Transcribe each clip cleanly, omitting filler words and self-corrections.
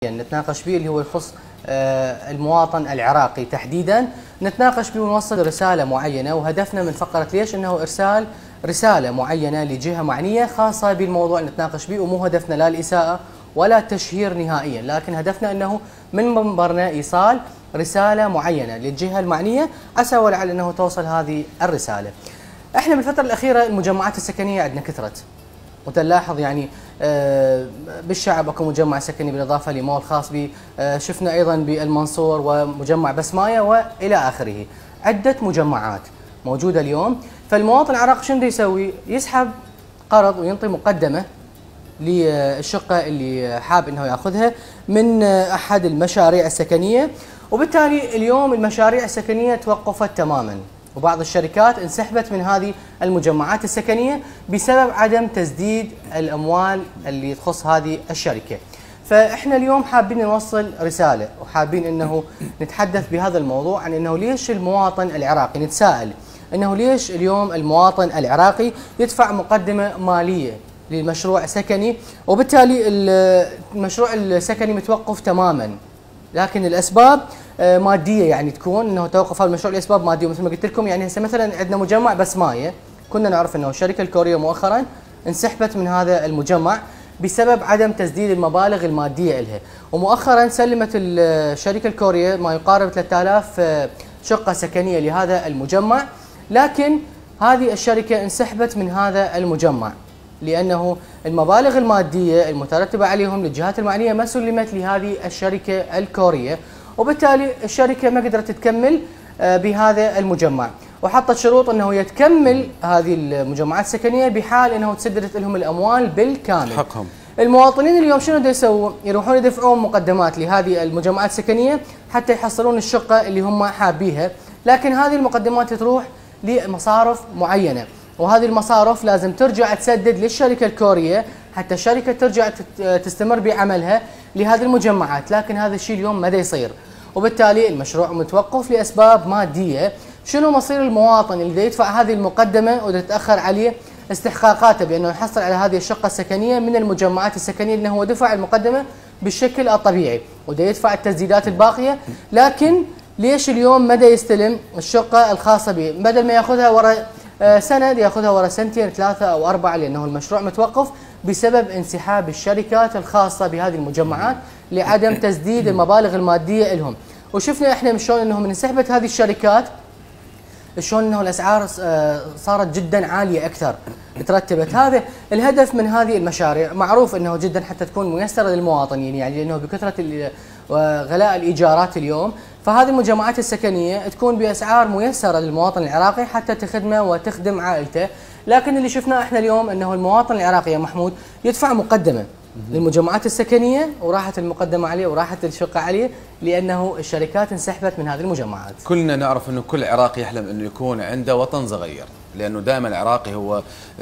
نتناقش به اللي هو يخص المواطن العراقي تحديدا. نتناقش به ونوصل رسالة معينة، وهدفنا من فقرة ليش انه ارسال رسالة معينة لجهة معنية خاصة بالموضوع اللي نتناقش به، ومو هدفنا لا الإساءة ولا التشهير نهائيا، لكن هدفنا انه من منبرنا ايصال رسالة معينة للجهة المعنية عسى ولعل انه توصل هذه الرسالة. احنا بالفترة الأخيرة المجمعات السكنية عندنا كثرت، وتلاحظ يعني بالشعب اكو مجمع سكني بالاضافه لمول خاص به، شفنا ايضا بالمنصور ومجمع بسمايه والى اخره، عده مجمعات موجوده اليوم. فالمواطن العراقي شنو بده يسوي؟ يسحب قرض وينطي مقدمه للشقه اللي حاب انه ياخذها من احد المشاريع السكنيه، وبالتالي اليوم المشاريع السكنيه توقفت تماما، وبعض الشركات انسحبت من هذه المجمعات السكنية بسبب عدم تسديد الأموال اللي تخص هذه الشركة. فإحنا اليوم حابين نوصل رسالة، وحابين أنه نتحدث بهذا الموضوع عن أنه ليش المواطن العراقي، نتساءل أنه ليش اليوم المواطن العراقي يدفع مقدمة مالية لمشروع سكني، وبالتالي المشروع السكني متوقف تماما، لكن الأسباب ماديه، يعني تكون انه توقف هذا المشروع لاسباب ماديه. مثل ما قلت لكم يعني هسه مثلا عندنا مجمع بسمايه، كنا نعرف انه الشركه الكوريه مؤخرا انسحبت من هذا المجمع بسبب عدم تسديد المبالغ الماديه لها، ومؤخرا سلمت الشركه الكوريه ما يقارب 3000 شقه سكنيه لهذا المجمع، لكن هذه الشركه انسحبت من هذا المجمع لانه المبالغ الماديه المترتبه عليهم للجهات المعنيه ما سلمت لهذه الشركه الكوريه، وبالتالي الشركة ما قدرت تكمل بهذا المجمع، وحطت شروط انه يتكمل هذه المجمعات السكنية بحال انه تسددت لهم الاموال بالكامل. حقهم. المواطنين اليوم شنو بده يسووا؟ يروحون يدفعون مقدمات لهذه المجمعات السكنية حتى يحصلون الشقة اللي هم حابيها، لكن هذه المقدمات تروح لمصارف معينة، وهذه المصارف لازم ترجع تسدد للشركة الكورية حتى الشركة ترجع تستمر بعملها لهذه المجمعات، لكن هذا الشيء اليوم ما دا يصير، وبالتالي المشروع متوقف لأسباب مادية. شنو مصير المواطن اللي دا يدفع هذه المقدمة ودا تتأخر عليه استحقاقاته بأنه يحصل على هذه الشقة السكنية من المجمعات السكنية، لأنه هو دفع المقدمة بالشكل الطبيعي ودا يدفع التسديدات الباقية، لكن ليش اليوم ما دا يستلم الشقة الخاصة به؟ بدل ما ياخذها وراء سنة ياخذها وراء سنتين 3 أو 4، لأنه المشروع متوقف بسبب انسحاب الشركات الخاصة بهذه المجمعات لعدم تسديد المبالغ المادية لهم. وشفنا احنا شلون انه من انسحبت هذه الشركات شلون انه الاسعار صارت جدا عالية اكثر ترتبت. هذا الهدف من هذه المشاريع، معروف انه جدا حتى تكون ميسرة للمواطنين، يعني لانه بكثرة وغلاء الايجارات اليوم، فهذه المجمعات السكنية تكون باسعار ميسرة للمواطن العراقي حتى تخدمه وتخدم عائلته. لكن اللي شفناه احنا اليوم انه المواطن العراقي يا محمود يدفع مقدمه للمجمعات السكنيه، وراحت المقدمه عليه وراحت الشقه عليه لانه الشركات انسحبت من هذه المجمعات. كلنا نعرف انه كل عراقي يحلم انه يكون عنده وطن صغير، لانه دائما العراقي هو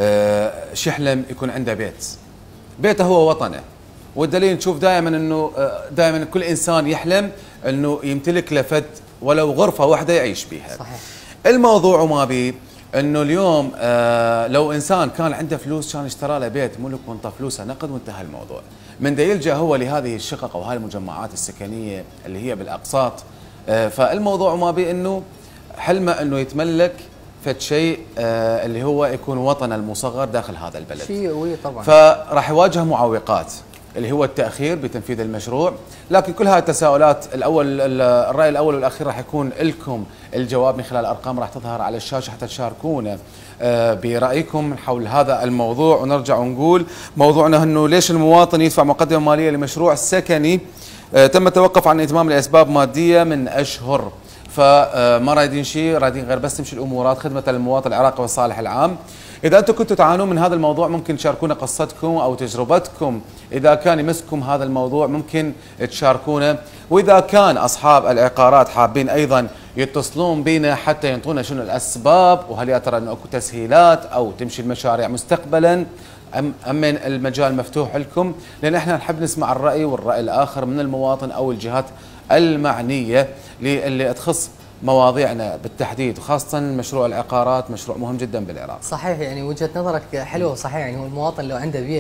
يحلم يكون عنده بيته هو وطنه، والدليل نشوف دائما انه دائما كل انسان يحلم انه يمتلك لفد ولو غرفه واحده يعيش بها. صحيح. الموضوع ما بيه انه اليوم لو انسان كان عنده فلوس كان اشترى له بيت ملك وانطى فلوسه نقد وانتهى الموضوع. من دا يلجا هو لهذه الشقق او هاي المجمعات السكنيه اللي هي بالاقساط، فالموضوع ما بيه انه حلمه انه يتملك فد شيء اللي هو يكون وطنه المصغر داخل هذا البلد. شيء قوي طبعا. فراح يواجه معوقات اللي هو التاخير بتنفيذ المشروع، لكن كل هذه التساؤلات الراي الاول والاخير راح يكون لكم الجواب من خلال ارقام راح تظهر على الشاشه حتى تشاركونا برايكم حول هذا الموضوع. ونرجع ونقول موضوعنا انه ليش المواطن يدفع مقدمه ماليه لمشروع سكني تم التوقف عن اتمام لاسباب ماديه من اشهر، فما رايدين شيء، رايدين غير بس تمشي الامورات خدمه للمواطن العراقي والصالح العام. إذا أنتم كنتوا تعانون من هذا الموضوع ممكن تشاركونا قصتكم أو تجربتكم، إذا كان يمسكم هذا الموضوع ممكن تشاركونا، وإذا كان أصحاب العقارات حابين أيضا يتصلون بنا حتى ينطونا شنو الأسباب، وهل يا ترى أنه أكو تسهيلات أو تمشي المشاريع مستقبلا، أمن المجال مفتوح لكم، لأن احنا نحب نسمع الرأي والرأي الآخر من المواطن أو الجهات المعنية اللي تخص مواضيعنا بالتحديد، وخاصة مشروع العقارات مشروع مهم جدا بالعراق. صحيح، يعني وجهة نظرك حلوة صحيح. يعني هو المواطن لو عنده بيت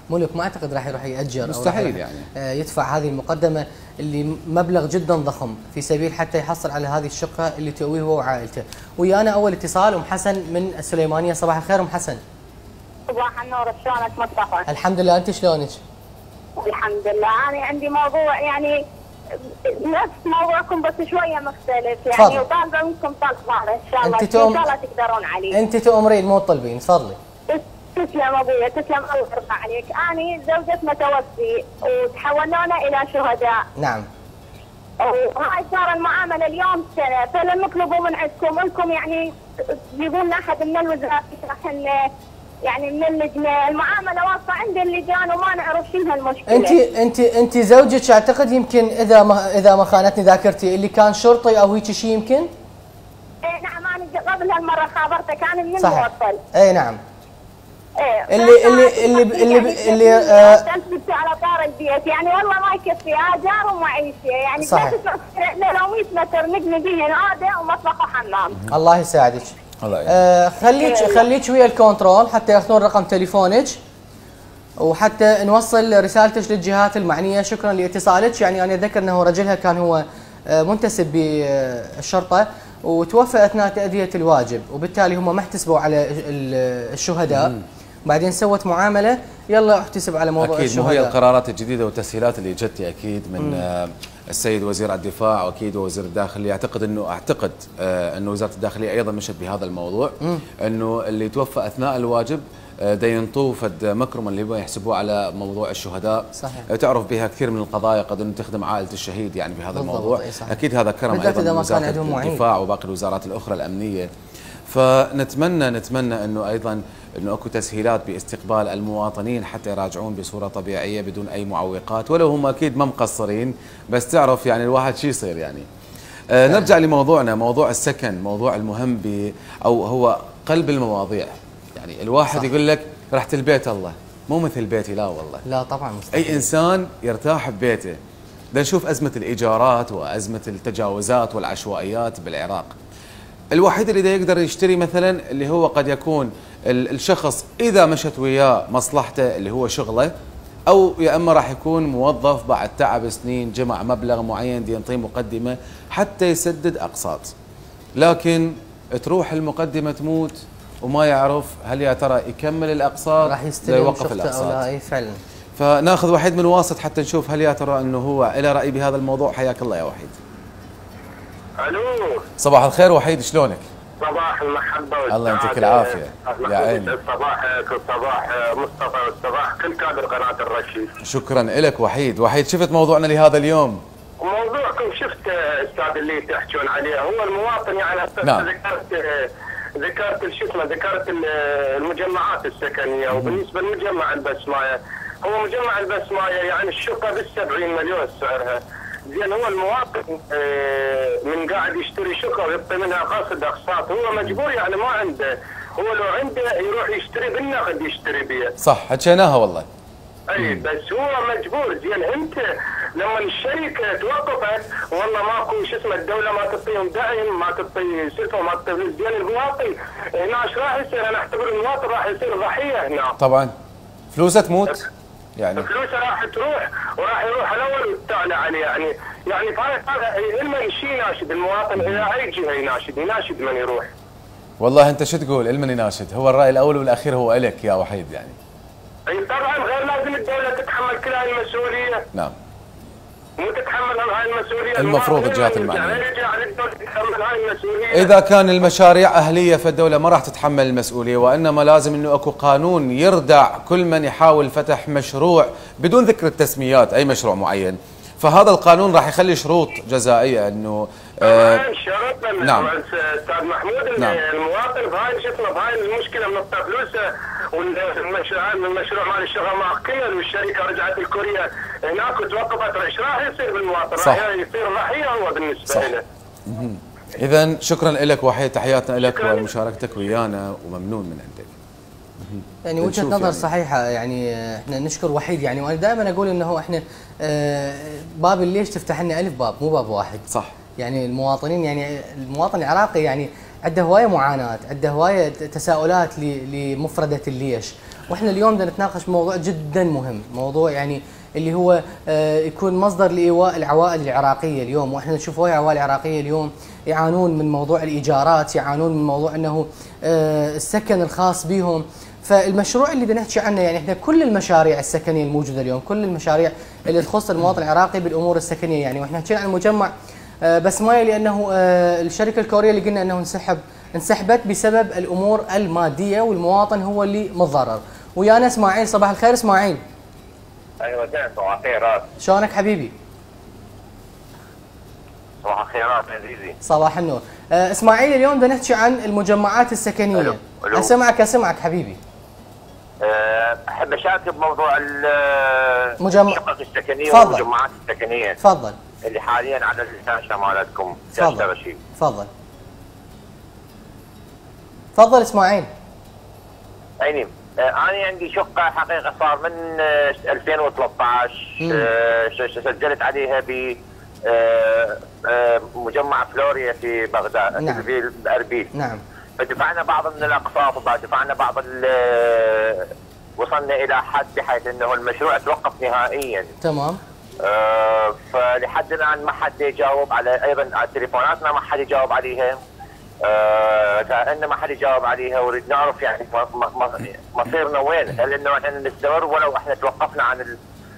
ملك ما اعتقد راح يروح ياجر مستحيل أو يعني يدفع هذه المقدمه اللي مبلغ جدا ضخم في سبيل حتى يحصل على هذه الشقه اللي تؤويه هو وعائلته. ويانا اول اتصال ام حسن من السليمانيه. صباح الخير ام حسن. صباح النور، شلونك مصطفى؟ الحمد لله، انت شلونك؟ الحمد لله. انا عندي موضوع يعني نفس موضوعكم بس شويه مختلف يعني، وطالبه منكم طلب هذا ان شاء الله، ان شاء الله تقدرون عليه. انت تؤمرين مو تطلبين، تفضلي. تسلم ابويا، تسلم، الله يرضى عليك. انا زوجة متوفي وتحولونا الى شهداء. نعم. وهاي صار المعامله اليوم سنه، فلن نطلبوا من عندكم انكم يعني تجيبون لنا احد من الوزارات يشرح لنا يعني من اللجنه، المعامله واقفه عند اللجان وما نعرف شنو هالمشكله. انت زوجك اعتقد يمكن اذا ما خانتني ذاكرتي اللي كان شرطي او هيك شيء يمكن؟ اي نعم، انا قبل هالمره خابرته كان من الموصل. اي نعم. ايه اللي على طار البيت يعني والله ما يكفي اجار ومعيشه يعني. صحيح. لو 100 متر نبني بيهن هذا ومطبخ وحمام. الله يساعدك. الله يساعدك. خليك ويا الكنترول حتى ياخذون رقم تليفونك وحتى نوصل رسالتك للجهات المعنيه. شكرا لاتصالك. يعني انا اتذكر انه رجلها كان هو منتسب بالشرطه وتوفى اثناء تاديه الواجب، وبالتالي هم ما احتسبوا على الشهداء. بعدين سوت معامله يلا احتسب على موضوع أكيد الشهداء. أكيد، مو هي القرارات الجديده والتسهيلات اللي جت اكيد من السيد وزير الدفاع واكيد وزير الداخليه. اعتقد انه وزاره الداخليه ايضا مشت بهذا الموضوع، انه اللي توفى اثناء الواجب دا ينطوه فد مكرمه اللي هو يحسبوه على موضوع الشهداء. صحيح. تعرف بها كثير من القضايا قد انه تخدم عائله الشهيد يعني بهذا الموضوع. اكيد هذا كرم ايضا من وزاره الدفاع وباقي الوزارات الاخرى الامنيه. فنتمنى انه ايضا انه اكو تسهيلات باستقبال المواطنين حتى يراجعون بصوره طبيعيه بدون اي معوقات، ولو هم اكيد ما مقصرين، بس تعرف يعني الواحد شو يصير يعني. نرجع لموضوعنا، موضوع السكن، موضوع المهم او هو قلب المواضيع. يعني الواحد صح. يقول لك رحت البيت الله مو مثل بيتي، لا والله لا طبعا مستحيل. اي انسان يرتاح ببيته. بدنا نشوف ازمه الايجارات وازمه التجاوزات والعشوائيات بالعراق. الوحيد اللي يقدر يشتري مثلا اللي هو قد يكون الشخص اذا مشت وياه مصلحته اللي هو شغله، او يا اما راح يكون موظف بعد تعب سنين جمع مبلغ معين دي ينطيه مقدمه حتى يسدد اقساط. لكن تروح المقدمه تموت وما يعرف هل يا ترى يكمل الاقساط راح يستلم يوقف الاقساط او لا. اي فعلا. فناخذ وحيد من واسط حتى نشوف هل يا ترى انه هو له راي بهذا الموضوع. حياك الله يا وحيد. الو، صباح الخير وحيد، شلونك؟ صباح المحبه الله يعطيك العافيه. يا عيني. صباحك وصباح مصطفى وصباح كل كادر قناه الرشيد. شكرا لك وحيد. وحيد شفت موضوعنا لهذا اليوم؟ موضوعكم شفت استاذ اللي تحكون عليه هو المواطن يعني. نعم. ذكرت شو اسمه، ذكرت المجمعات السكنيه. وبالنسبه لمجمع البسمايه، هو مجمع البسمايه يعني الشقه ب70 مليون سعرها. زين هو المواطن من قاعد يشتري شقه ويعطي منها قصد اقساط، هو مجبور يعني ما عنده. هو لو عنده يروح يشتري بالنقد يشتري بيه. صح حكيناها والله. اي بس هو مجبور. زين انت لما الشركه توقفت والله ماكو شو اسمه، الدوله ما تعطيهم دعم، ما تعطي شو ما تعطي. زين المواطن هنا ايش راح يصير؟ انا اعتبر المواطن راح يصير ضحيه هنا. طبعا فلوسه تموت يعني، فلوسه راح تروح وراح يروح الاول والتالي عليه يعني. يعني لما يشي يناشد المواطن الى اي جهه يناشد من يروح. والله انت شو تقول؟ المن يناشد، هو الراي الاول والاخير هو الك يا وحيد يعني. اي طبعا، غير لازم الدوله تتحمل كل هاي المسؤوليه. نعم. مو تتحمل هاي المسؤوليه، المفروض الجهات المعنيه. يرجع للدوله تتحمل هاي المسؤوليه. اذا كان المشاريع اهليه فالدوله ما راح تتحمل المسؤوليه، وانما لازم انه اكو قانون يردع كل من يحاول فتح مشروع بدون ذكر التسميات، اي مشروع معين. فهذا القانون راح يخلي شروط جزائيه انه شرط. نعم استاذ محمود. نعم. المواطن بهاي شو اسمه، بهاي المشكله منطق فلوسه، والمشروع مال الشغل ما كمل والشركه رجعت الكوريا هناك وتوقفت. ايش راح يصير بالمواطن؟ صح. راح يصير ضحيه هو بالنسبه له. اذا شكرا لك وحيد، تحياتنا لك ومشاركتك ويانا وممنون من عندك. يعني وجهه نظر يعني صحيحه. يعني احنا نشكر وحيد يعني، وانا دائما اقول انه احنا باب ليش تفتح لنا 1000 باب مو باب واحد. صح. يعني المواطنين، يعني المواطن العراقي يعني عنده هوايه معاناه، عنده هوايه تساؤلات لمفرده الليش. واحنا اليوم بدنا نتناقش موضوع جدا مهم، موضوع يعني اللي هو يكون مصدر لايواء العوائل العراقيه اليوم، واحنا نشوف هواي عوائل عراقيه اليوم يعانون من موضوع الايجارات، يعانون من موضوع انه السكن الخاص بهم. فالمشروع اللي بدنا نحكي عنه يعني احنا كل المشاريع السكنيه الموجوده اليوم، كل المشاريع اللي تخص المواطن العراقي بالامور السكنيه يعني، واحنا حكينا عن مجمع بسمايه لانه الشركه الكوريه اللي قلنا انه انسحبت بسبب الامور الماديه والمواطن هو اللي متضرر. ويانا اسماعيل، صباح الخير اسماعيل. ايوه زين، صباح الخيرات. شلونك حبيبي؟ صباح الخيرات عزيزي. صباح النور. اسماعيل اليوم بدنا نحكي عن المجمعات السكنيه. ألو. اسمعك حبيبي. احب اشارك بموضوع الشقق السكنيه فضل. والمجمعات السكنيه. تفضل. اللي حاليا على الشاشه مالتكم. تفضل. تفضل. تفضل اسماعيل. عيني. انا عندي شقه حقيقه صار من 2013 سجلت عليها ب مجمع فلوريا في بغداد. نعم. في اربيل. نعم. فدفعنا بعض من الاقساط ودفعنا بعض وصلنا الى حد بحيث انه المشروع توقف نهائيا. تمام. فلحد الان ما حد يجاوب على، ايضا على تليفوناتنا ما حد يجاوب عليها. كأن ما حد يجاوب عليها، ونريد نعرف يعني مصيرنا وين؟ هل انه احنا نستمر ولو احنا توقفنا عن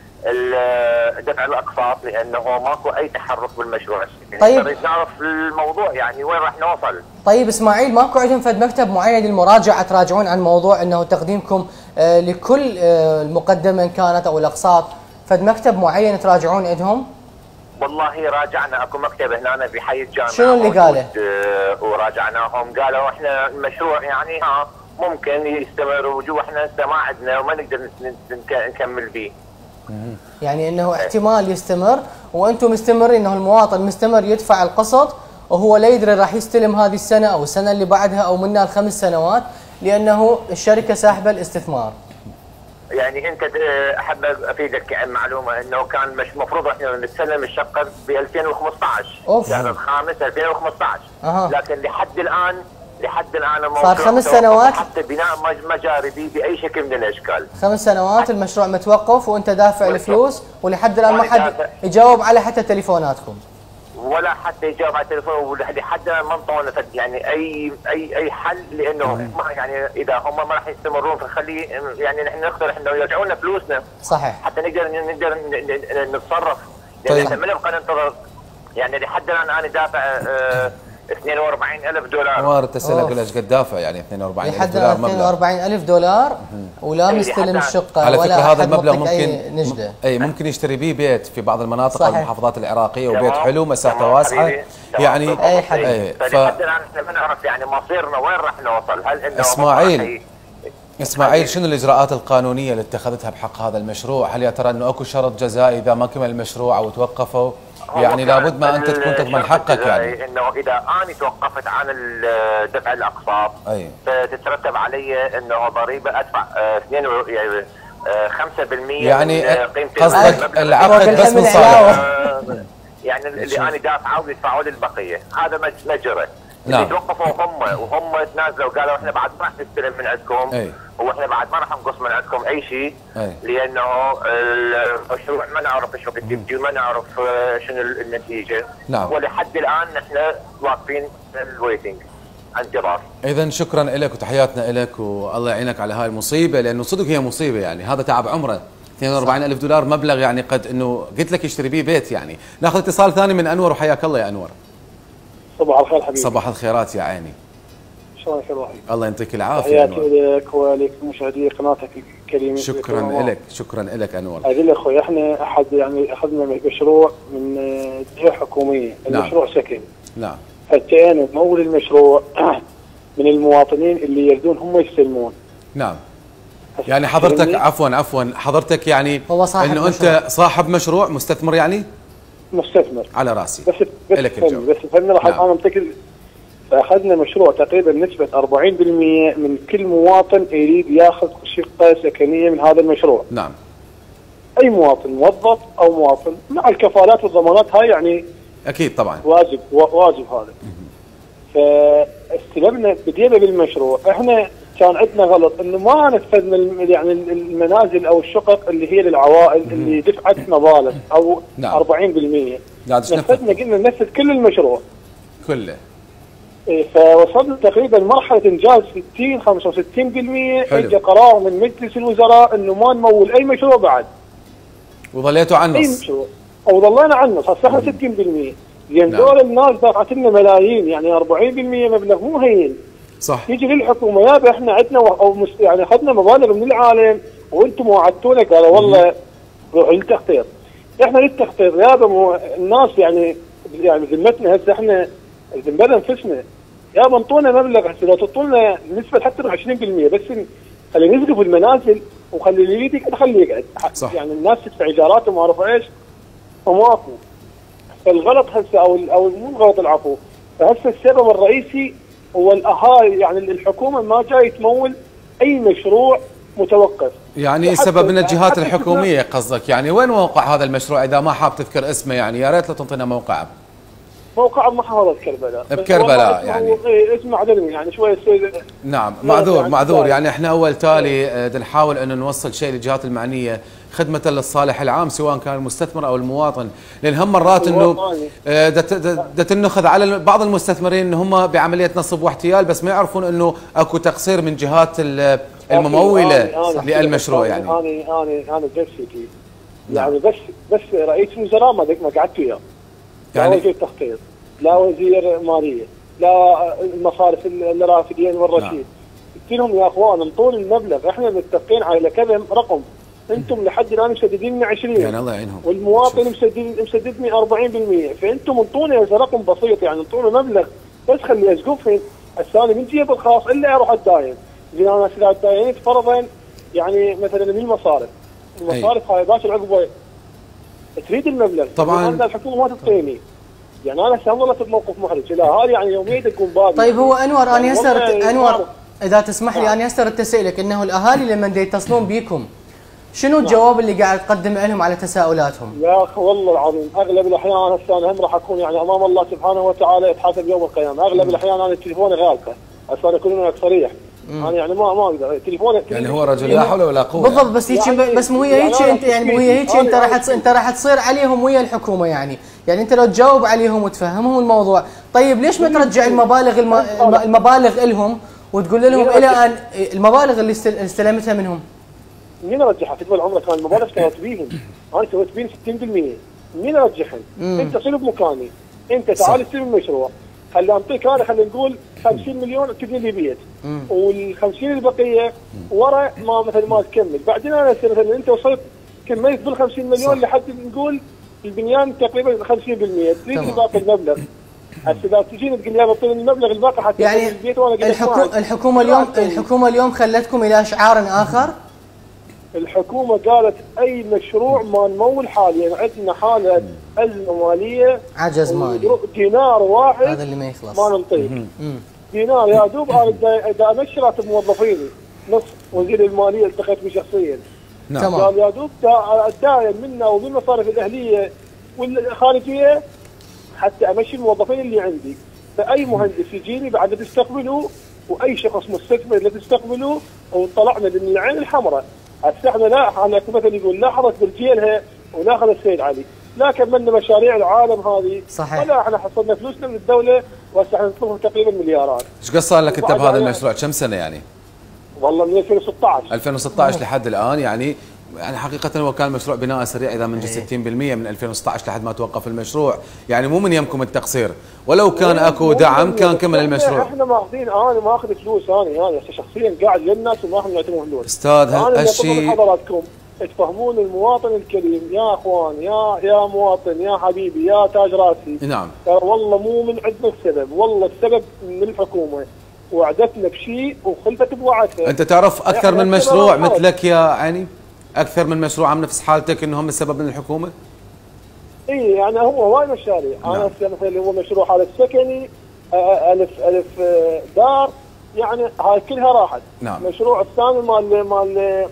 دفع الاقساط لانه ماكو اي تحرك بالمشروع السكني. طيب. نريد نعرف الموضوع يعني وين راح نوصل. طيب اسماعيل، ماكو عندهم فد مكتب معين للمراجعه تراجعون عن موضوع انه تقديمكم لكل المقدمه ان كانت او الاقساط، فد مكتب معين تراجعون عندهم؟ والله راجعنا، اكو مكتب هنا بحي الجامعه. شنو اللي قاله؟ وراجعناهم قالوا احنا المشروع يعني ممكن يستمر وجوه، احنا هسه ما عندنا وما نقدر نكمل به. يعني انه احتمال يستمر وانتم مستمرين، انه المواطن مستمر يدفع القسط وهو لا يدري راح يستلم هذه السنه او السنه اللي بعدها او منها ال5 سنوات لانه الشركه ساحبه الاستثمار. يعني انت احب افيدك عن معلومه انه كان مش المفروض احنا نستلم الشقه ب 2015 شهر الخامس 2015. لكن لحد الان الموضوع صار 5 سنوات حتى بناء مجاري باي شكل من الاشكال. 5 سنوات المشروع متوقف وانت دافع الفلوس، ولحد الان ما حد يجاوب على حتى تليفوناتكم. ولا حتى يجاوب على التليفون، ولحد ما انطونا يعني اي حل، لانه ما يعني اذا هم ما راح يستمرون فخلي يعني نحن نقترح انه يرجعوا لنا فلوسنا. صحيح. حتى نقدر نتصرف. لان احنا ما نبقى ننتظر. يعني لحد الان انا دافع 42,000 دولار. وارد تسأل اقول ايش قد دافع يعني 42,000 دولار مبلغ. 42,000 دولار ولا مستلم الشقه على ولا فكره هذا المبلغ ممكن نجده. اي ممكن يشتري به بيت في بعض المناطق او المحافظات العراقيه، وبيت حلو مساحته واسعه يعني. اي حبيبي. فلحد الان احنا ما نعرف يعني مصيرنا وين راح نوصل. هل انه اسماعيل شنو الاجراءات القانونيه اللي اتخذتها بحق هذا المشروع؟ هل يا ترى انه اكو شرط جزائي اذا ما كمل المشروع او توقفوا؟ يعني لابد ما انت تكون تضمن حقك يعني. انه اذا انا توقفت عن دفع الاقساط فتترتب علي انه ضريبه ادفع 5% يعني قيمه قصدك العقد بس من صالح يعني اللي انا دافعه ويدفعوا لي البقيه. هذا مجرى. نعم. اللي توقفوا وهم تنازلوا وقالوا احنا بعد ما راح نستلم من عندكم واحنا بعد ما راح نقص من عندكم اي شيء، لانه المشروع ما نعرف شو قد يبدي وما نعرف شنو النتيجه. نعم. ولحد الان نحن واقفين الويتنج انتظار. اذا شكرا لك وتحياتنا لك والله يعينك على هاي المصيبه، لانه صدق هي مصيبه يعني. هذا تعب عمره. 42,000 دولار مبلغ يعني قد انه قلت لك يشتري بيه بيت يعني. ناخذ اتصال ثاني من انور، وحياك الله يا انور. صباح الخير حبيبي. صباح الخيرات يا عيني. شلونك يا روحي؟ الله يعطيك العافيه. تحياتي لك ولك مشاهدي قناتك الكريمه. شكرا لك انور. اقول لك اخوي احنا اخذنا مشروع من جهه حكوميه. نعم. المشروع سكن. نعم. فاتينا بمول المشروع من المواطنين اللي يريدون هم يستلمون. نعم. يعني حضرتك عفوا حضرتك يعني انه انت صاحب مشروع مستثمر يعني؟ مستثمر. على راسي. بس فهمنا راح انا انتقل. فاخذنا مشروع تقريبا نسبه 40% من كل مواطن يريد ياخذ شقه سكنيه من هذا المشروع. نعم. اي مواطن موظف او مواطن مع الكفالات والضمانات هاي يعني اكيد طبعا واجب هذا. فاستلمنا بدينا بالمشروع. احنا كان عندنا غلط انه ما نفذنا يعني المنازل او الشقق اللي هي للعوائل اللي دفعت مبالغ او 40%. نفذنا قلنا ننفذ كل المشروع كله. فوصلنا تقريبا مرحله انجاز 60-65%. اجى قرار من مجلس الوزراء انه ما نمول اي مشروع بعد. وظليتوا على النص. اي مشروع. او ظلينا على النص، هسه احنا 60%. لان دول الناس دفعت لنا ملايين، يعني 40% مبلغ مو هين. صح. يجي للحكومه يابا احنا عندنا يعني اخذنا مبالغ من العالم وانتم وعدتونا، قالوا والله روحوا للتخطيط. احنا للتخطيط يابا الناس يعني ذمتنا هسه احنا ذنبنا انفسنا. يابا انطونا مبلغ هسه لو تعطونا نسبه حتى 20% بس خلينا نسقف المنازل وخلي اللي يريد خليه يقعد. صح. يعني الناس تدفع ايجارات وما اعرف ايش وماكو. فالغلط هسه او مو الغلط العفو، فهسه السبب الرئيسي هو الاهالي، يعني الحكومه ما جاي تمول اي مشروع متوقف. يعني سبب من الجهات الحكوميه قصدك، يعني وين موقع هذا المشروع اذا ما حاب تذكر اسمه؟ يعني يا ريت لو تنطينا موقعه. موقع بمحافظه كربلاء. بكربلاء يعني. اسمه عدلني يعني شويه. نعم معذور يعني احنا اول تالي نحاول انه نوصل شيء للجهات المعنيه خدمه للصالح العام سواء كان المستثمر او المواطن، لان هم مرات انه تنخذ على بعض المستثمرين ان هم بعمليه نصب واحتيال بس ما يعرفون انه اكو تقصير من جهات المموله للمشروع. يعني انا جلستي يعني بس رئيس الوزراء ما قعدت وياه. لا وزير تخطيط، لا وزير ماليه، لا المصارف الرافدين والرشيد. قلت لهم يا اخوان انطون المبلغ، احنا متفقين على كذا رقم، انتم لحد الان مسددين 20 يعني الله يعينهم، والمواطن مسددني 40%، فانتم انطونا رقم بسيط، يعني انطونا مبلغ بس خلي اسقفهم. الثاني من جيب الخاص الا اروح الداين. زين انا اذا داينت فرضا يعني مثلا من المصارف هاي باشر عقبه تريد المبلغ طبعا الحكومه ما تعطيني. يعني انا هسه ظلت بموقف محرج، لا هذه يعني يوميا تكون بادي. طيب هو انور انا هسه انور اذا تسمح لي انا هسه ردت اسالك انه الاهالي لما يتصلون بيكم شنو الجواب اللي قاعد تقدم لهم على تساؤلاتهم؟ يا اخي والله العظيم اغلب الاحيان هسه انا هم راح اكون يعني امام الله سبحانه وتعالى اتحاسب يوم القيامه، اغلب الاحيان انا تليفوني غالقه، هسه انا اكون صريح. انا يعني ما اقدر تليفوني يعني هو رجل لا حول ولا قوه بالضبط. بس هيك يعني بس مو هي هيك انت يعني مو هي هيك انت راح تصير عليهم ويا الحكومه. يعني انت لو تجاوب عليهم وتفهمهم الموضوع، طيب ليش ما ترجع المبالغ لهم وتقول لهم الى ان المبالغ اللي استلمتها منهم؟ مين رجعها؟ في طول عمرك كان المبالغ اشتغلت بيهم، انا سويت بيهم 60%، مين رجعهم؟ انت صير بمكاني، انت تعال استلم المشروع، خلي انطيك انا خلينا نقول 50 مليون تبني لي بيت، وال50 البقيه ورا ما مثلا ما تكمل، بعدين انا مثلا انت وصلت كملت بال50 مليون لحد نقول البنيان تقريبا 50%، تريد باقي المبلغ. هسه اذا تجيني تقول لي يا بطل المبلغ الباقي حتى يعني البيت وانا الحكومه اليوم خلتكم الى اشعار اخر؟ الحكومه قالت اي مشروع ما نمول حاليا، عندنا حاله ازمه ماليه، عجز مالي، دينار واحد هذا اللي ما يخلص ما نعطيه. دينار يا دوب انا اذا امشي راتب موظفيني نص. وزير الماليه التقيت به شخصيا، نعم قال يا دوب الداين منا ومن المصارف الاهليه والخارجيه حتى امشي الموظفين اللي عندي. فاي مهندس يجيني بعد تستقبلوه، واي شخص مستثمر لا تستقبلوه، وطلعنا من العين الحمراء. هسه احنا لا انا مثلا يقول لا حضرت برجيلها وناخذ السيد علي، لا كملنا مشاريع العالم هذه صحيح، ولا احنا حصلنا فلوسنا من الدوله وهسه احنا نطلبهم تقريبا مليارات. ايش قد صار لك انت بهذا المشروع؟ كم سنه يعني؟ والله من 2016 لحد الان. يعني حقيقة هو كان مشروع بناء سريع إذا من 60% من 2016 لحد ما توقف المشروع، يعني مو من يمكم التقصير، ولو كان اكو دعم كان كمل المشروع. احنا ماخذين، انا ما اخذ فلوس، انا شخصيا قاعد للناس وما احنا نعطيهم فلوس. استاذ هالشيء حضراتكم تفهمون المواطن الكريم يا اخوان، يا مواطن، يا حبيبي، يا تاج راسي. نعم والله مو من عندنا السبب، والله السبب من الحكومه، وعدتنا بشيء وخلفت بوعدها. انت تعرف اكثر من مشروع مثلك يا عيني؟ اكثر من مشروع عم نفس حالتك انهم السبب من الحكومه؟ اي يعني هو هواي مشاريع. نعم. انا مثلا هو مشروع هذا السكني ألف دار، يعني هاي كلها راحت. نعم. مشروع الثاني مال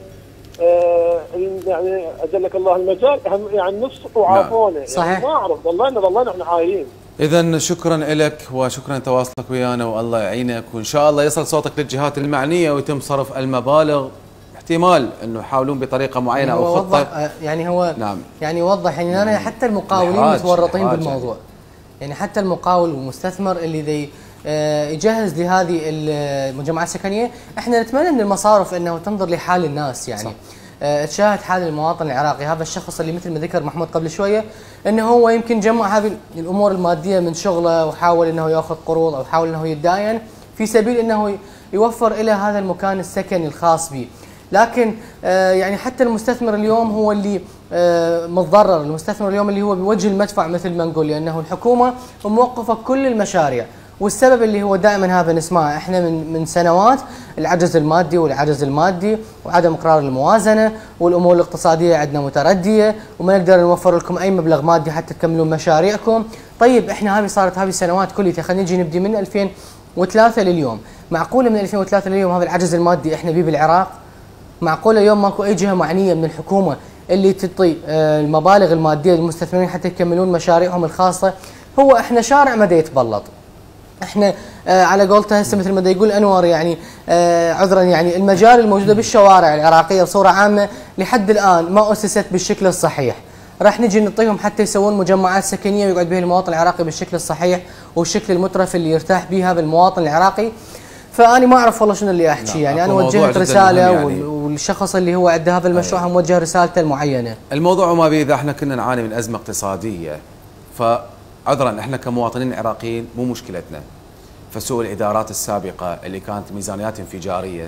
يعني اجلك الله المجال يعني نص وعافونا. صحيح. يعني ما اعرف ضلينا احنا عايرين. إذا شكرا لك وشكرا تواصلك ويانا والله يعينك، وإن شاء الله يصل صوتك للجهات المعنية ويتم صرف المبالغ. احتمال انه يحاولون بطريقه معينه او خطه. يعني هو نعم. يعني وضح يعني انا حتى المقاولين متورطين بالموضوع. يعني حتى المقاول والمستثمر اللي ذي يجهز لهذه المجمعات السكنيه، احنا نتمنى من المصارف انه تنظر لحال الناس، يعني تشاهد حال المواطن العراقي. هذا الشخص اللي مثل ما ذكر محمود قبل شويه انه هو يمكن جمع هذه الامور الماديه من شغله وحاول انه ياخذ قروض او حاول انه يتداين في سبيل انه يوفر الى هذا المكان السكني الخاص به. لكن يعني حتى المستثمر اليوم هو اللي متضرر، المستثمر اليوم اللي هو بوجه المدفع مثل ما نقول، لانه الحكومه موقفه كل المشاريع، والسبب اللي هو دائما هذا نسمعه احنا من سنوات، العجز المادي وعدم اقرار الموازنه، والامور الاقتصاديه عندنا مترديه وما نقدر نوفر لكم اي مبلغ مادي حتى تكملون مشاريعكم. طيب احنا هذه صارت هذه السنوات كلها، خلينا نجي نبدي من 2003 لليوم. معقوله من 2003 لليوم هذا العجز المادي احنا بيه بالعراق؟ معقوله اليوم ماكو اي جهه معنيه من الحكومه اللي تعطي المبالغ الماديه للمستثمرين حتى يكملون مشاريعهم الخاصه؟ هو احنا شارع ما يتبلط. احنا على قولته هسه مثل ما يقول انور، يعني عذرا، يعني المجاري الموجوده بالشوارع العراقيه بصوره عامه لحد الان ما اسست بالشكل الصحيح. راح نجي نعطيهم حتى يسوون مجمعات سكنيه ويقعد بها المواطن العراقي بالشكل الصحيح والشكل المترف اللي يرتاح به هذا المواطن العراقي. فاني ما اعرف والله شنو اللي احكي، يعني انا وجهت رساله يعني والشخص اللي هو عنده هذا المشروع موجه رسالته المعينه. الموضوع ما بيه، اذا احنا كنا نعاني من ازمه اقتصاديه فعذرا احنا كمواطنين عراقيين مو مشكلتنا، فسوء الادارات السابقه اللي كانت ميزانيات انفجاريه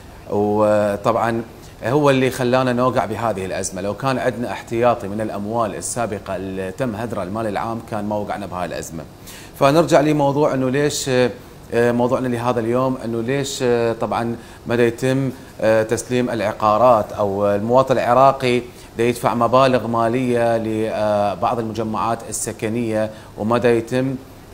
وطبعا هو اللي خلانا نوقع بهذه الازمه. لو كان عندنا احتياطي من الاموال السابقه اللي تم هدرها المال العام كان ما وقعنا بهاي الازمه. فنرجع لموضوع انه ليش موضوعنا لهذا اليوم، انه ليش طبعا مدى يتم تسليم العقارات او المواطن العراقي يدفع مبالغ ماليه لبعض المجمعات السكنيه ومدى يتم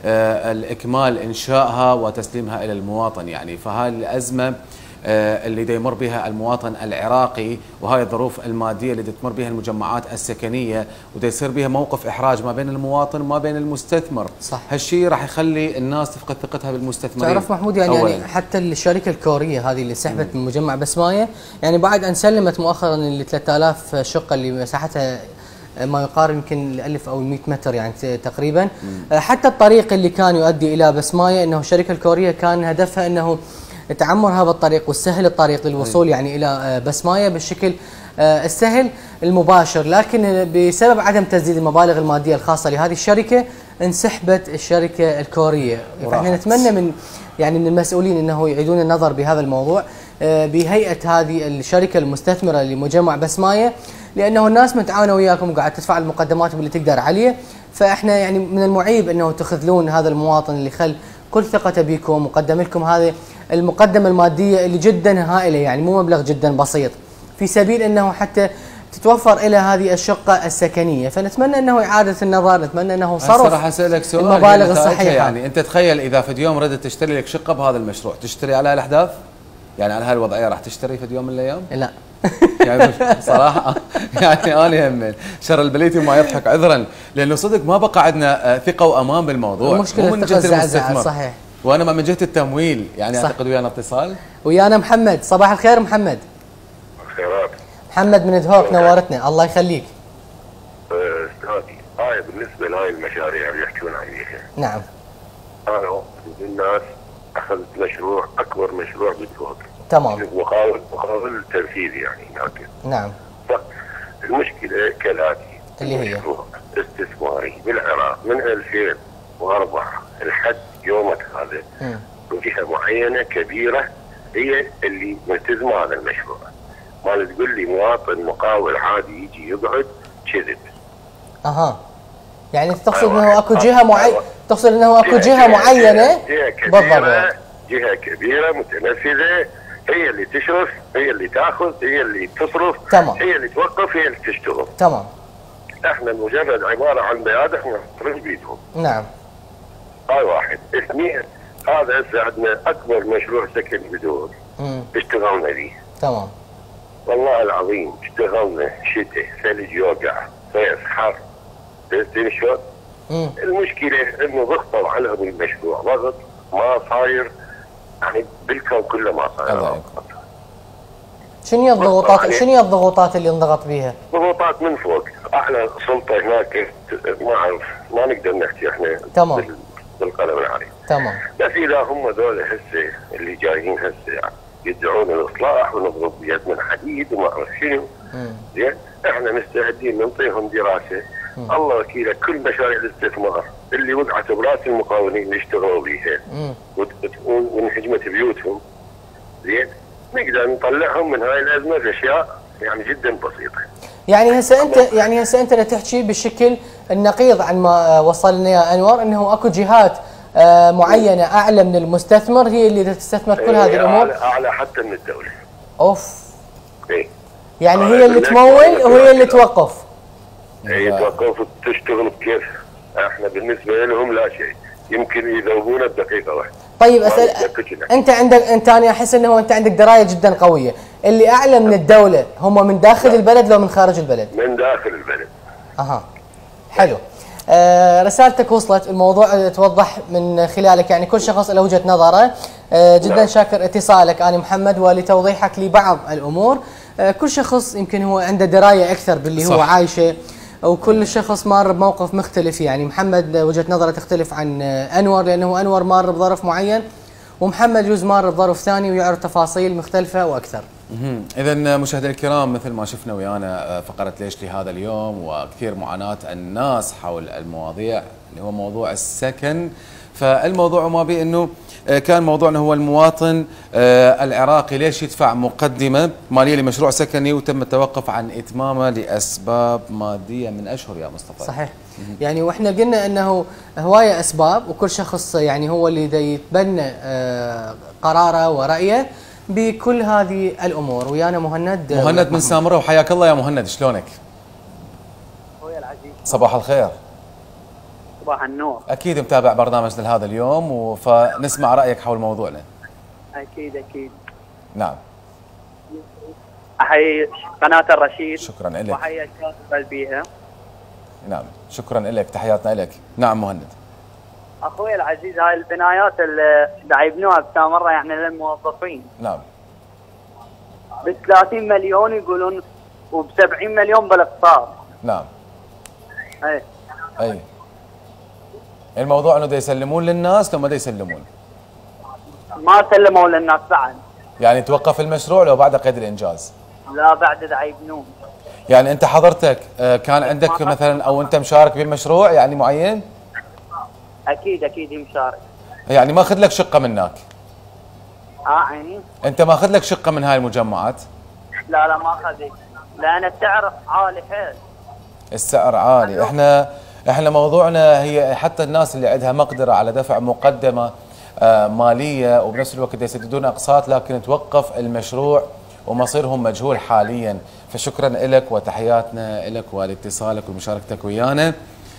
الاكمال انشائها وتسليمها الى المواطن. يعني فهاي الازمه اللي يمر بها المواطن العراقي وهاي الظروف الماديه اللي تمر بها المجمعات السكنيه يصير بها موقف احراج ما بين المواطن وما بين المستثمر. صح. هالشيء راح يخلي الناس تفقد ثقتها بالمستثمرين. تعرف محمود يعني حتى الشركه الكوريه هذه اللي سحبت من مجمع بسمايه، يعني بعد ان سلمت مؤخرا ال 3000 شقه اللي مساحتها ما يقارب يمكن 1000 أو 100 متر يعني تقريبا، حتى الطريق اللي كان يؤدي الى بسمايه انه الشركه الكوريه كان هدفها انه تعمر هذا الطريق وتسهل الطريق للوصول يعني الى بسمايه بالشكل السهل المباشر، لكن بسبب عدم تسديد المبالغ الماديه الخاصه لهذه الشركه انسحبت الشركه الكوريه. فاحنا نتمنى من من المسؤولين انه يعيدون النظر بهذا الموضوع بهيئه هذه الشركه المستثمره لمجمع بسمايه، لانه الناس متعاونه وياكم وقاعد تدفع المقدمات اللي تقدر عليه. فاحنا يعني من المعيب انه تخذلون هذا المواطن اللي خل كل ثقته بكم وقدم لكم هذه المقدمه الماديه اللي جدا هائله، يعني مو مبلغ جدا بسيط، في سبيل انه حتى تتوفر الى هذه الشقه السكنيه. فنتمنى انه اعاده النظر، نتمنى انه صرف راح اسالك سؤال المبالغ الصحيحه. يعني انت تخيل اذا في يوم ردت تشتري لك شقه بهذا المشروع، تشتري على الاحداث؟ يعني على هالوضعيه راح تشتري في يوم من الايام؟ لا يعني صراحه يعني انا هم شر البليتي ما يضحك عذرا، لانه صدق ما بقى عندنا ثقه وامان بالموضوع. المشكله من جهه المستثمر صحيح، وانا من جهه التمويل. يعني اعتقد ويانا اتصال. ويانا محمد. صباح الخير محمد. خيرات. محمد من دهوك، نورتنا. الله يخليك. استاذي هاي بالنسبه لهاي المشاريع اللي يحكون عليها. نعم. انا من الناس اخذت مشروع اكبر مشروع بالدهوك. تمام. وقابل التنفيذ يعني لكن. نعم. المشكله كالاتي، اللي هي مشروع استثماري بالعراق من 2004 لحد يومك هذا جهه معينه كبيره هي اللي ملتزمه هذا المشروع. ما تقول لي مواطن مقاول عادي يجي يقعد كذب. اها، يعني تقصد انه اكو جهه معينه، تقصد انه اكو جهه معينه بالضبط، جهه كبيره متنفذه هي اللي تشرف، هي اللي تاخذ، هي اللي تصرف. تمام. هي اللي توقف، هي اللي تشتغل. تمام. احنا مجرد عباره عن بياده احنا نصرف بيدهم. نعم. هاي واحد. اثنين، هذا هسه عندنا اكبر مشروع سكن بدور اشتغلنا به. تمام. والله العظيم اشتغلنا شتاء، ثلج يوقع، صيف حر، تنشر المشكله انه ضغطوا عليهم المشروع ضغط ما صاير يعني بالكون كله ما صاير. شنو هي الضغوطات اللي انضغط بيها؟ ضغوطات من فوق، اعلى سلطه هناك ما اعرف ما نقدر نحكي احنا تمام بالقلم العريض. تمام. بس اذا هم ذول هسه اللي جايين هسه يعني يدعون الاصلاح ونضرب بيد من حديد وما اعرف شنو، زين احنا مستعدين نعطيهم دراسه الله وكيله كل مشاريع الاستثمار اللي وقعت براس المقاولين اللي اشتغلوا بيها وانهجمت بيوتهم، زين نقدر نطلعهم من هاي الازمه باشياء يعني جدا بسيطه. يعني هسه انت تحكي بالشكل النقيض عن ما وصلنا يا انور، انه اكو جهات معينه اعلى من المستثمر هي اللي تستثمر كل هذه الامور. اعلى حتى من الدوله. اوف. ايه. يعني هي اللي تمول وهي اللي توقف. هي توقف وتشتغل بكيف، احنا بالنسبه لهم لا شيء، يمكن يذوبونا بدقيقه واحده. طيب اسال انا احس انه انت عندك درايه جدا قويه، اللي اعلى من الدوله هم من داخل البلد لو من خارج البلد؟ من داخل البلد. اها حلو. رسالتك وصلت، الموضوع توضح من خلالك، يعني كل شخص له وجهه نظره. جدا شاكر اتصالك انا محمد ولتوضيحك لبعض الامور. كل شخص يمكن هو عنده درايه اكثر باللي صح. هو عايشه، وكل شخص مار بموقف مختلف. يعني محمد وجهه نظره تختلف عن انور، لانه انور مار بظرف معين ومحمد يجوز مار بظرف ثاني ويعرف تفاصيل مختلفه واكثر. اذا مشاهدينا الكرام، مثل ما شفنا ويانا فقره ليش لهذا اليوم وكثير معاناه الناس حول المواضيع اللي هو موضوع السكن. فالموضوع ما بي انه كان موضوعنا هو المواطن العراقي ليش يدفع مقدمه ماليه لمشروع سكني وتم التوقف عن اتمامه لاسباب ماديه من اشهر يا مصطفى. صحيح. يعني واحنا قلنا انه هوايه اسباب، وكل شخص يعني هو اللي يتبنى قراره ورايه بكل هذه الامور. ويانا مهند من سامره، وحياك الله يا مهند، شلونك؟ اخوي العزيز صباح الخير. صباح النور. اكيد متابع برنامجنا لهذا اليوم فنسمع رايك حول موضوعنا. اكيد. نعم. احيي قناه الرشيد. شكرا لك. واحيي الكاتب بيها. نعم شكرا لك، تحياتنا لك. نعم مهند. اخوي العزيز، هاي البنايات اللي يبنوها بسامره يعني للموظفين. نعم. ب 30 مليون يقولون وب 70 مليون بالاقساط. نعم. اي الموضوع انه دا يسلمون للناس لو ما دا يسلمون؟ ما سلموا للناس بعد. يعني توقف المشروع لو بعد قيد الانجاز؟ لا بعد دا يبنون. يعني انت حضرتك كان عندك مثلا او انت مشارك بمشروع يعني معين؟ اكيد مشارك. يعني ما اخذ لك شقه من هناك؟ يعني انت ما اخذ لك شقه من هاي المجمعات؟ لا ما اخذت، لان السعر عالي حيل. السعر عالي. احنا موضوعنا هي حتى الناس اللي عندها مقدره على دفع مقدمه ماليه وبنفس الوقت يسددون اقساط، لكن توقف المشروع ومصيرهم مجهول حاليا. فشكرا لك وتحياتنا لك ولاتصالك ومشاركتك ويانا.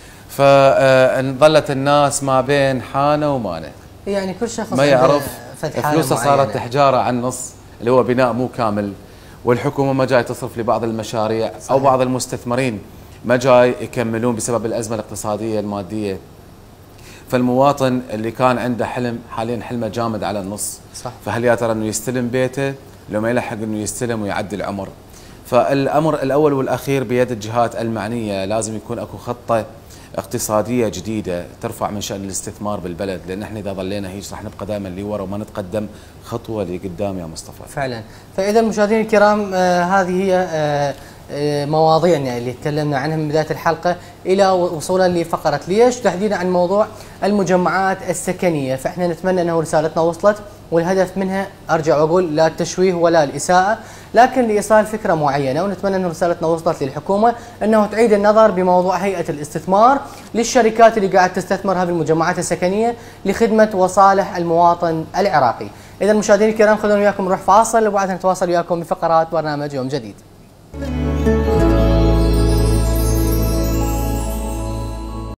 فظلت الناس ما بين حانه ومانه، يعني كل شخص ما يعرف فلوسه صارت حجاره على النص اللي هو بناء مو كامل، والحكومه ما جاي تصرف لبعض المشاريع. صحيح. او بعض المستثمرين ما جاي يكملون بسبب الازمه الاقتصاديه الماديه. فالمواطن اللي كان عنده حلم حاليا حلمه جامد على النص. صح. فهل يا ترى انه يستلم بيته لو ما يلحق انه يستلم ويعدي العمر؟ فالامر الاول والاخير بيد الجهات المعنيه، لازم يكون اكو خطه اقتصاديه جديده ترفع من شان الاستثمار بالبلد، لان احنا اذا ظلينا هيك راح نبقى دائما لورا وما نتقدم خطوه لقدام يا مصطفى. فعلا. فاذا المشاهدين الكرام، هذه هي مواضيعنا اللي تكلمنا عنها من بدايه الحلقه الى وصولا لفقره ليش، تحديدا عن موضوع المجمعات السكنيه. فاحنا نتمنى انه رسالتنا وصلت، والهدف منها ارجع واقول لا التشويه ولا الاساءه، لكن لايصال فكره معينه. ونتمنى ان رسالتنا وصلت للحكومه انه تعيد النظر بموضوع هيئه الاستثمار للشركات اللي قاعد تستثمر هذه المجمعات السكنيه لخدمه وصالح المواطن العراقي. اذا المشاهدين الكرام، خلونا وياكم نروح فاصل وبعدها نتواصل وياكم بفقرات برنامج يوم جديد.